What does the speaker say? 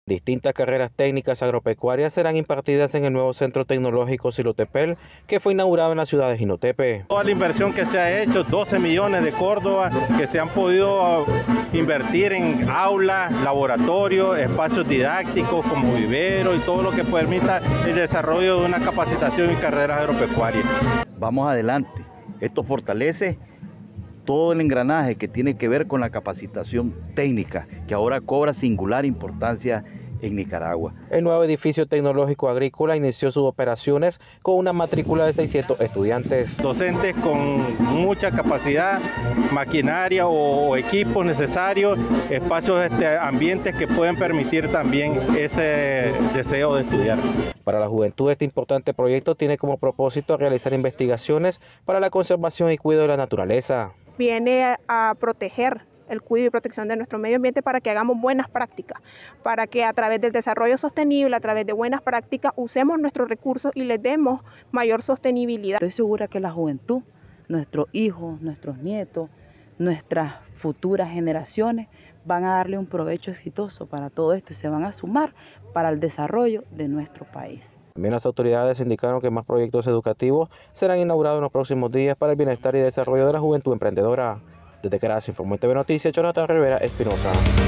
Distintas carreras técnicas agropecuarias serán impartidas en el nuevo Centro Tecnológico Silotepel, que fue inaugurado en la ciudad de Jinotepe. Toda la inversión que se ha hecho, 12 millones de Córdoba, que se han podido invertir en aulas, laboratorios, espacios didácticos como vivero y todo lo que permita el desarrollo de una capacitación en carreras agropecuarias. Vamos adelante, esto fortalece todo el engranaje que tiene que ver con la capacitación técnica, que ahora cobra singular importancia en Nicaragua. El nuevo edificio tecnológico agrícola inició sus operaciones con una matrícula de 600 estudiantes. Docentes con mucha capacidad, maquinaria o equipos necesarios, espacios, ambientes que pueden permitir también ese deseo de estudiar. Para la juventud, este importante proyecto tiene como propósito realizar investigaciones para la conservación y cuidado de la naturaleza. Viene a proteger el cuidado y protección de nuestro medio ambiente para que hagamos buenas prácticas, para que a través del desarrollo sostenible, a través de buenas prácticas, usemos nuestros recursos y les demos mayor sostenibilidad. Estoy segura que la juventud, nuestros hijos, nuestros nietos, nuestras futuras generaciones van a darle un provecho exitoso para todo esto y se van a sumar para el desarrollo de nuestro país. También las autoridades indicaron que más proyectos educativos serán inaugurados en los próximos días para el bienestar y desarrollo de la juventud emprendedora. Desde Caracas, informó TV Noticias, Jonathan Rivera Espinosa.